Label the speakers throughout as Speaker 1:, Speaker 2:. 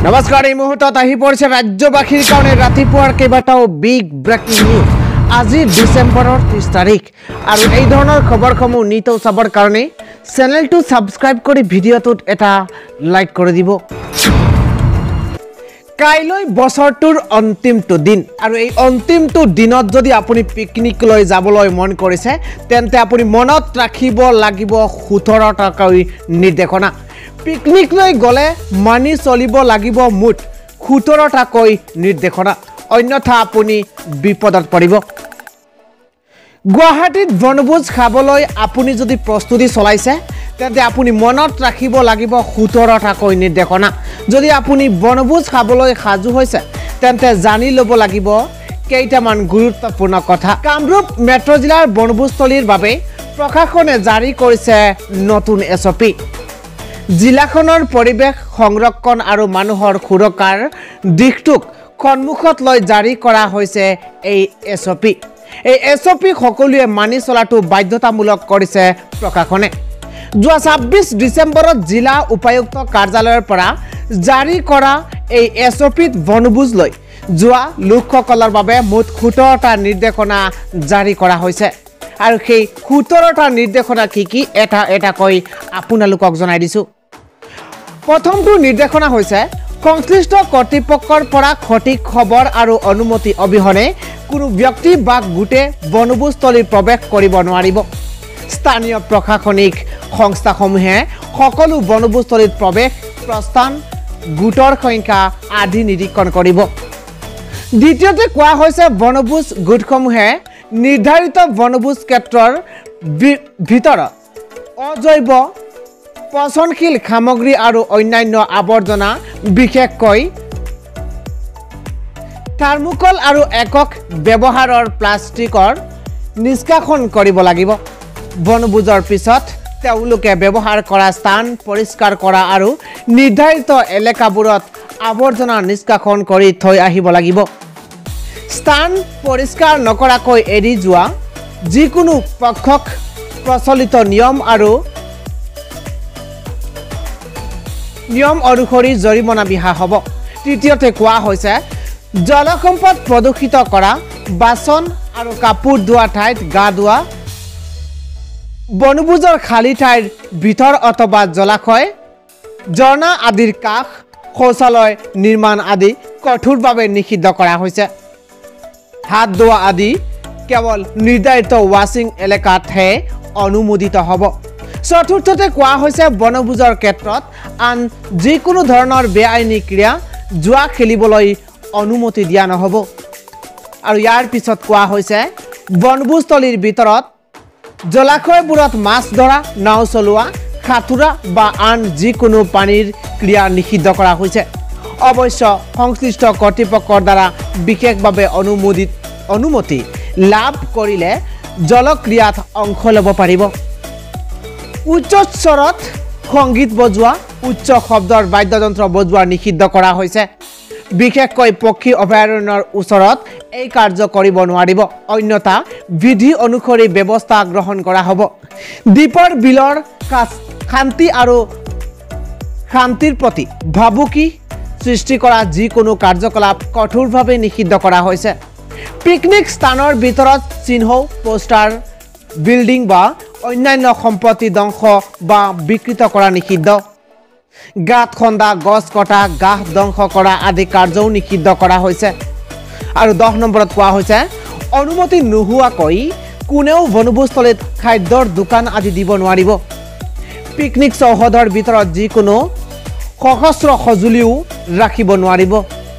Speaker 1: নমস্কাৰ এই মুহূৰ্তত আহি পৰিছে ৰাজ্যবাসীৰ কাৰণে ৰাতিপুৱাৰ কেইবাটাও বিগ ব্ৰেকিং নিউজ আজি ডিসেম্বৰৰ 30 তাৰিখ আৰু এই ধৰণৰ খবৰসমূহ নিতৌ চাবৰ কাৰণে চেনেলটো সাবস্ক্ৰাইব কৰি ভিডিঅ'টোত এটা লাইক কৰি দিব কাইলৈ বছৰটোৰ অন্তিমটো দিন আৰু এই অন্তিমটো দিনত যদি আপুনি পিকনিক লৈ যাবলৈ মন কৰিছে তেন্তে আপুনি মনত ৰাখিব লাগিব 17 টাকৈ নিৰ্দেশনা পিকনিক লৈ গলে মানি চলিব লাগিব মুঠ 17 টাকৈ নিৰ্দেশনা অন্যথা আপুনি বিপদত পৰিব গুৱাহাটীত বনভোজ খাবলৈ আপুনি যদি প্ৰস্তুতি চলাইছে তেন্তে আপুনি মনত ৰাখিব লাগিব 17 টাকৈ নিৰ্দেশনা যদি আপুনি বনভোজ খাবলৈ সাজু হৈছে তেন্তে জানি ল'ব লাগিব কেইটামান গুৰুত্বপূৰ্ণ কথা কামৰূপ মেট্ৰ জিলাৰ বনভোজস্থলীৰ বাবে প্ৰশাসনে জাৰি কৰিছে নতুন এছপি জিলাখনৰ পৰিবেশ সংৰক্ষণ আৰু মানুহৰ সুৰক্ষাৰ দিশটোক সন্মুখত লৈ জাৰি কৰা হৈছে এই এছপি এই এছপি সকলোৱে মানি চলাটো বাধ্যতামূলক কৰিছে প্ৰশাসনে যোৱা 26 ডিসেম্বৰত জিলা উপায়ুক্ত কাৰ্যালয়ৰ পৰা জাৰি কৰা এই এছপিত বনভোজ লৈ যোৱা লোকসকলৰ বাবে মুঠ 17টা নিৰ্দেশনা জাৰি কৰা হৈছে আৰু সেই 17টা নিৰ্দেশনা কি এটা এটাকৈ আপোনালোকক জনাই দিছো প্ৰথমটো নিৰ্দেশনা হৈছে সংশ্লিষ্ট কৰ্তৃপক্ষৰ পৰা সঠিক খবৰ আৰু অনুমতি অবিহনে কোনো ব্যক্তি বা গোটে বনভোজস্থলী প্ৰৱেশ কৰিব নোৱাৰিব স্থানীয় প্ৰশাসনিক সংস্থাসমূহে সকলো বনভোজস্থলীত প্ৰৱেশ প্ৰস্থান গোটৰ সংখ্যা আদি নিৰীক্ষণ কৰিব দ্বিতীয়তে কোৱা হৈছে বনভোজ গোটসমূহে নিৰ্ধাৰিত বনভোজ ক্ষেত্ৰৰ ভিতৰত অজৈব পচনশীল সামগ্ৰী আৰু অন্যান্য আৱৰ্জনা বিশেষকৈ থাৰ্মোকল আৰু একক ব্যৱহাৰৰ প্লাষ্টিকৰ নিষ্কাশন কৰিব লাগিব বনভোজৰ পিছত তেওঁলোকে ব্যৱহাৰ কৰা স্থান পৰিষ্কাৰ কৰা আৰু নিৰ্ধাৰিত এলেকাবোৰত আৱৰ্জনা নিষ্কাশন কৰি থৈ আহিব লাগিব স্থান পৰিষ্কাৰ নকৰাকৈ এৰি যোৱা যিকোনো পক্ষক প্ৰচলিত নিয়ম অনুসৰি জৰিমনা বিহা হ'ব তৃতীয়তে কোৱা হৈছে জলসম্পদ প্ৰদূষিত কৰা বাচন আৰু কাপোৰ ধোৱা ঠাইত গা ধোৱা বনভোজৰ খালী ঠাইৰ ভিতৰ অথবা জলাশয় ঝৰ্ণা আদিৰ কাষ শৌচালয় নিৰ্মাণ আদি কঠোৰভাৱে নিষিদ্ধ কৰা হৈছে হাত ধোৱা আদি কেৱল নিৰ্ধাৰিত ৱাছিং এলেকাতহে অনুমোদিত হ'ব চতুৰ্থতে কোৱা হৈছে বনভোজৰ ক্ষেত্ৰত আন যিকোনো ধৰণৰ বেআইনী ক্ৰিয়া জুৱা খেলিবলৈ অনুমতি দিয়া নহ'ব আৰু ইয়াৰ পিছত কোৱা হৈছে বনভোজস্থলীৰ ভিতৰত জলাশয়বোৰত মাছ ধৰা নাও চলোৱা সাঁতোৰা বা আন যিকোনো পানীৰ ক্ৰিয়া নিষিদ্ধ কৰা হৈছে অৱশ্য সংশ্লিষ্ট কৰ্তৃপক্ষৰ দ্বাৰা বিশেষভাৱে অনুমতি লাভ কৰিলে জলক্ৰিয়াত অংশ ল'ব পাৰিব উচ্চ স্বৰত সংগীত বজোৱা উচ্চ শব্দৰ বাদ্যযন্ত্ৰ বজোৱা নিষিদ্ধ কৰা হৈছে বিশেষকৈ পক্ষী অভয়াৰণ্যৰ ওচৰত এই কাৰ্য কৰিব নোৱাৰিব অন্যথা বিধি অনুসৰি ব্যৱস্থা গ্ৰহণ কৰা হ'ব দ্বীপৰ বিলৰ শান্তি আৰু শান্তিৰ প্ৰতি ভাবুকি সৃষ্টি কৰা যিকোনো কাৰ্যকলাপ কঠোৰভাৱে নিষিদ্ধ কৰা হৈছে পিকনিক স্থানৰ ভিতৰত চিহ্ন পোষ্টাৰ বিল্ডিং বা অন্যান্য সম্পত্তি ধ্বংস বা বিকৃত কৰা নিষিদ্ধ গাঁত খন্দা গছ কটা গাহ ধ্বংস কৰা আদি কাৰ্যও নিষিদ্ধ কৰা হৈছে আৰু 10 নম্বৰত কোৱা হৈছে অনুমতি নোহোৱাকৈ কোনেও বনভোজস্থলীত খাদ্যৰ দোকান আদি দিব নোৱাৰিব পিকনিক চৌহদৰ ভিতৰত যিকোনো সশস্ত্ৰ সঁজুলিও ৰাখিব নোৱাৰিব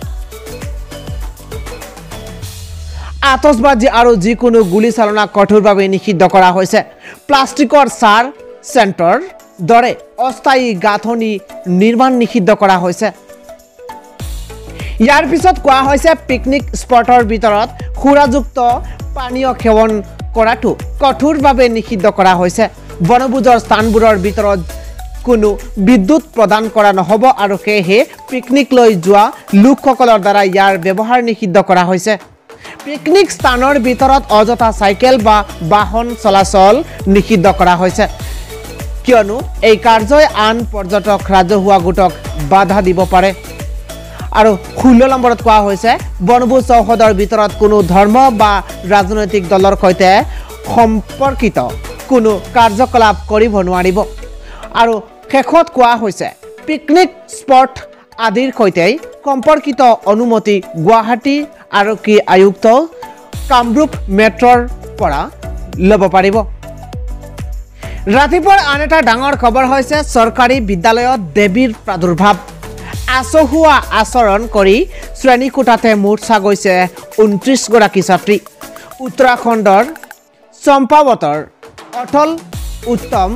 Speaker 1: আতচবাজি আৰু যিকোনো গুলীচালনা কঠোৰভাৱে নিষিদ্ধ কৰা হৈছে প্লাষ্টিকৰ চাৰ চেণ্টাৰ দৰে অস্থায়ী গাঁথনি নিৰ্মাণ নিষিদ্ধ কৰা হৈছে ইয়াৰ পিছত কোৱা হৈছে পিকনিক স্পটৰ ভিতৰত সুৰাযুক্ত পানীয় সেৱন কৰাটো কঠোৰভাৱে নিষিদ্ধ কৰা হৈছে বনভোজৰ স্থানবোৰৰ ভিতৰত কোনো বিদ্যুৎ প্ৰদান কৰা নহ'ব আৰু সেয়েহে পিকনিক লৈ যোৱা লোকসকলৰ দ্বাৰা ইয়াৰ ব্যৱহাৰ নিষিদ্ধ কৰা হৈছে পিকনিক স্থানৰ ভিতৰত অযথা চাইকেল বা বাহন চলাচল নিষিদ্ধ কৰা হৈছে কিয়নো এই কাৰ্যই আন পৰ্যটক ৰাজহুৱা গোটক বাধা দিব পাৰে আৰু 16 নম্বৰত কোৱা হৈছে বনভোজ চৌহদৰ ভিতৰত কোনো ধৰ্ম বা ৰাজনৈতিক দলৰ সৈতে সম্পৰ্কিত কোনো কাৰ্যকলাপ কৰিব নোৱাৰিব আৰু শেষত কোৱা হৈছে পিকনিক স্পট আদিৰ সৈতে সম্পৰ্কিত অনুমতি গুৱাহাটী আৰক্ষী আয়ুক্ত কামৰূপ মেট্ৰৰ পৰা ল'ব পাৰিব ৰাতিপুৱাৰ আন এটা ডাঙৰ খবৰ হৈছে চৰকাৰী বিদ্যালয়ত দেৱীৰ প্ৰাদুৰ্ভাৱ আচহুৱা আচৰণ কৰি শ্ৰেণীকোঠাতে মূৰ্ছা গৈছে 29 গৰাকী ছাত্ৰী উত্তৰাখণ্ডৰ চম্পাৱতৰ অটল উত্তম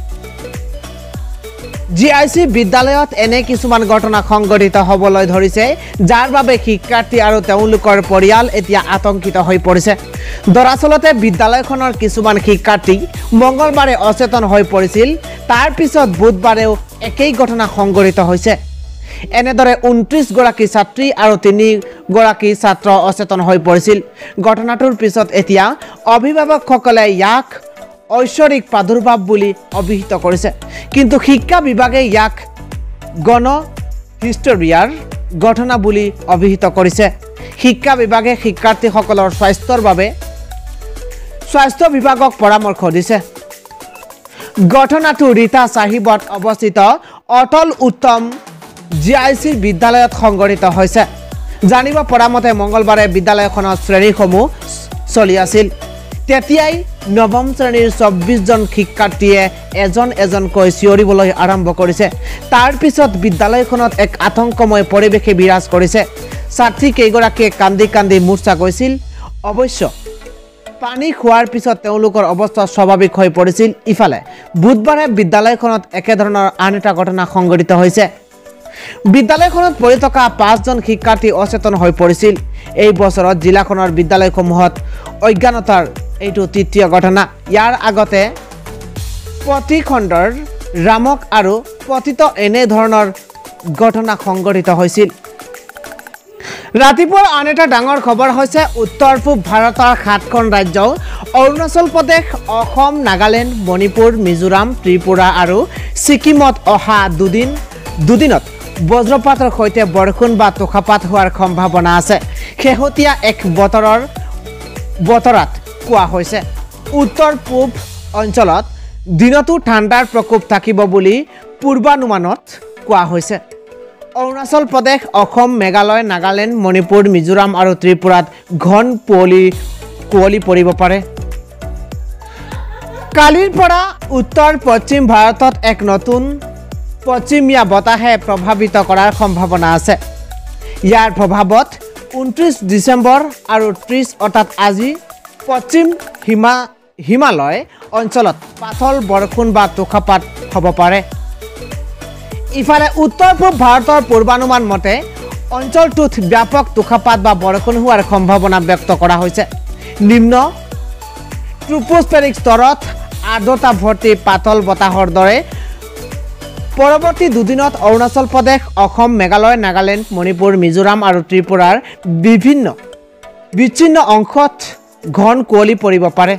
Speaker 1: GIC বিদ্যালয়ত এনে কিছুমান ঘটনা সংঘটিত হ'বলৈ ধৰিছে যাৰ বাবে শিক্ষাৰ্থী আৰু তেওঁলোকৰ পৰিয়াল এতিয়া আতংকিত হৈ পৰিছে দৰাচলতে বিদ্যালয়খনৰ কিছুমান শিক্ষাৰ্থী মঙ্গলবাৰে অচেতন হৈ পৰিছিল তাৰ পিছত বুধবাৰেও একেই ঘটনা সংঘটিত হৈছে এনেদৰে 29 গৰাকী ছাত্ৰী আৰু 3 গৰাকী ছাত্ৰ অচেতন হৈ পৰিছিল ঘটনাটোৰ পিছত এতিয়া অভিভাৱকসকলে ইয়াক ঐশ্বৰিক প্ৰাদুৰ্ভাৱ বুলি অভিহিত কৰিছে কিন্তু শিক্ষা বিভাগে ইয়াক গণ হিষ্টৰিয়াৰ ঘটনা বুলি অভিহিত কৰিছে শিক্ষা বিভাগে শিক্ষাৰ্থীসকলৰ স্বাস্থ্যৰ বাবে স্বাস্থ্য বিভাগক পৰামৰ্শ দিছে ঘটনাটো ৰীতা সাহিবত অৱস্থিত অটল উত্তম GIC বিদ্যালয়ত সংঘটিত হৈছে জানিব পৰা মতে মঙ্গলবাৰে বিদ্যালয়খনৰ শ্ৰেণীসমূহ চলি আছিল তেতিয়াই নৱম শ্ৰেণীৰ 24 জন শিক্ষাৰ্থীয়ে এজনকৈ চিঞৰিবলৈ আৰম্ভ কৰিছে তাৰ পিছত বিদ্যালয়খনত এক আতংকময় পৰিৱেশে বিৰাজ কৰিছে ছাত্ৰী কেইগৰাকীয়ে কান্দি কান্দি মূৰ্ছা গৈছিল অৱশ্য পানী খোৱাৰ পিছত তেওঁলোকৰ অৱস্থা স্বাভাৱিক হৈ পৰিছিল ইফালে বুধবাৰে বিদ্যালয়খনত একেধৰণৰ আন এটা ঘটনা সংঘটিত হৈছে বিদ্যালয়খনত পঢ়ি থকা 5 জন শিক্ষাৰ্থী অচেতন হৈ পৰিছিল এই বছৰত জিলাখনৰ বিদ্যালয়সমূহত অজ্ঞানতাৰ এইটো তৃতীয় ঘটনা ইয়াৰ আগতে প্ৰতিখণ্ডৰ ৰামক আৰু পতিত এনে ধৰণৰ ঘটনা সংঘটিত হৈছিল ৰাতিপুৱাৰ আন এটা ডাঙৰ খবৰ হৈছে উত্তৰ পূব ভাৰতৰ 7খন ৰাজ্য অৰুণাচল প্ৰদেশ অসম নাগালেণ্ড মণিপুৰ মিজোৰাম ত্ৰিপুৰা আৰু ছিকিমত অহা দুদিনত বজ্ৰপাতৰ সৈতে বৰষুণ বা তুষাৰপাত হোৱাৰ সম্ভাৱনা আছে শেহতীয়া এক বতৰত কোৱা হৈছে উত্তৰ পূব অঞ্চলত দিনতো ঠাণ্ডাৰ প্ৰকোপ থাকিব বুলি পূৰ্বানুমানত কোৱা হৈছে অৰুণাচল প্ৰদেশ অসম মেঘালয় নাগালেণ্ড মণিপুৰ মিজোৰাম আৰু ত্ৰিপুৰাত ঘন কুঁৱলী পৰিব পাৰে কালিৰ পৰা উত্তৰ পশ্চিম ভাৰতত এক নতুন পশ্চিমীয়া বতাহে প্ৰভাৱিত কৰাৰ সম্ভাৱনা আছে ইয়াৰ প্ৰভাৱত 29 ডিচেম্বৰ আৰু 30 অৰ্থাৎ আজি পশ্চিম হিমালয় অঞ্চলত পাতল বৰষুণ বা তুষাৰপাত হ'ব পাৰে ইফালে উত্তৰ পূব ভাৰতৰ পূৰ্বানুমান মতে অঞ্চলটোত ব্যাপক তুষাৰপাত বা বৰষুণ হোৱাৰ সম্ভাৱনা ব্যক্ত কৰা হৈছে নিম্ন ট্ৰোপোস্ফেৰিক স্তৰত আৰ্দ্ৰতা ভৰ্তি পাতল বতাহৰ দৰে পৰৱৰ্তী দুদিনত অৰুণাচল প্ৰদেশ অসম মেঘালয় নাগালেণ্ড মণিপুৰ মিজোৰাম আৰু ত্ৰিপুৰাৰ বিচ্ছিন্ন অংশত ঘন কুঁৱলী পৰিব পাৰে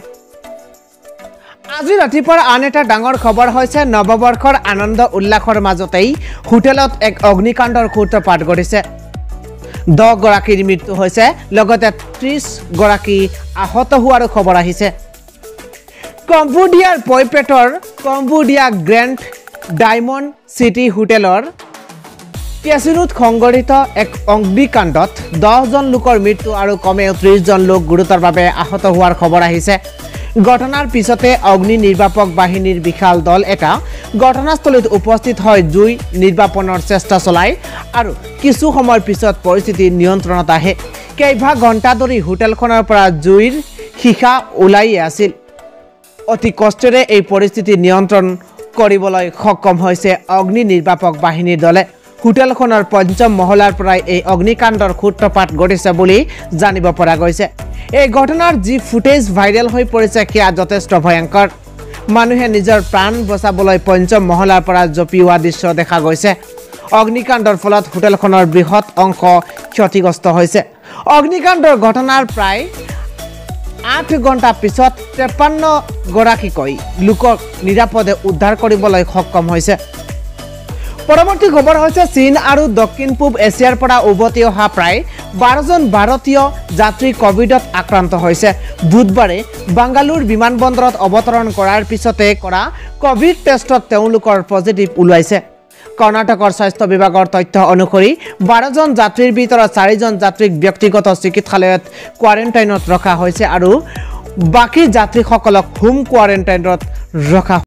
Speaker 1: আজি ৰাতিপুৱাৰ আন এটা ডাঙৰ খবৰ হৈছে নৱবৰ্ষৰ আনন্দ উল্লাসৰ মাজতেই হোটেলত এক অগ্নিকাণ্ডৰ সূত্ৰপাত ঘটিছে 10 গৰাকীৰ মৃত্যু হৈছে লগতে 30 গৰাকী আহত হোৱাৰ খবৰ আহিছে কম্বোডিয়াৰ পইপেটৰ কম্বোডিয়া গ্ৰেণ্ড ডায়মণ্ড সিটি হোটেলৰ কেচিনোত সংঘটিত এক অগ্নিকাণ্ডত 10 জন লোকৰ মৃত্যু আৰু কমেও 30 জন লোক গুৰুতৰভাৱে আহত হোৱাৰ খবৰ আহিছে ঘটনাৰ পিছতে অগ্নি নিৰ্বাপক বাহিনীৰ বিশাল দল এটা ঘটনাস্থলীত উপস্থিত হৈ জুই নিৰ্বাপনৰ চেষ্টা চলায় আৰু কিছু সময়ৰ পিছত পৰিস্থিতি নিয়ন্ত্ৰণত আহে কেইবা ঘণ্টা ধৰি হোটেলখনৰ পৰা জুইৰ শিখা ওলাই আছিল অতি কষ্টেৰে এই পৰিস্থিতি নিয়ন্ত্ৰণ কৰিবলৈ সক্ষম হৈছে অগ্নি নিৰ্বাপক বাহিনীৰ দলে হোটেলখনৰ পঞ্চম মহলাৰ পৰা এই অগ্নিকাণ্ডৰ সূত্ৰপাত ঘটিছে বুলি জানিব পৰা গৈছে এই ঘটনাৰ যি ফুটেজ ভাইৰেল হৈ পৰিছে সেয়া যথেষ্ট ভয়ংকৰ মানুহে নিজৰ প্ৰাণ বচাবলৈ পঞ্চম মহলাৰ পৰা জপিওৱা দৃশ্য দেখা গৈছে অগ্নিকাণ্ডৰ ফলত হোটেলখনৰ বৃহৎ অংশ ক্ষতিগ্ৰস্ত হৈছে অগ্নিকাণ্ডৰ ঘটনাৰ প্ৰায় 8 ঘণ্টা পিছত 53 গৰাকীকৈ লোকক নিৰাপদে উদ্ধাৰ কৰিবলৈ সক্ষম হৈছে পৰৱৰ্তী খবৰ হৈছে চীন আৰু দক্ষিণ পূব এছিয়াৰ পৰা উভতি অহা প্ৰায় 12জন ভাৰতীয় যাত্ৰী কোভিডত আক্ৰান্ত হৈছে বুধবাৰে বাংগালুৰ বিমানবন্দৰত অৱতৰণ কৰাৰ পিছতে কৰা কোভিড টেষ্টত তেওঁলোকৰ পজিটিভ ওলাইছে কৰ্ণাটকৰ স্বাস্থ্য বিভাগৰ তথ্য অনুসৰি 12জন যাত্ৰীৰ ভিতৰত 4জন যাত্ৰীক ব্যক্তিগত চিকিৎসালয়ত কোৱাৰেণ্টাইনত ৰখা হৈছে আৰু বাকি যাত্ৰীসকলক হোম কোৱাৰেণ্টাইনত ৰখা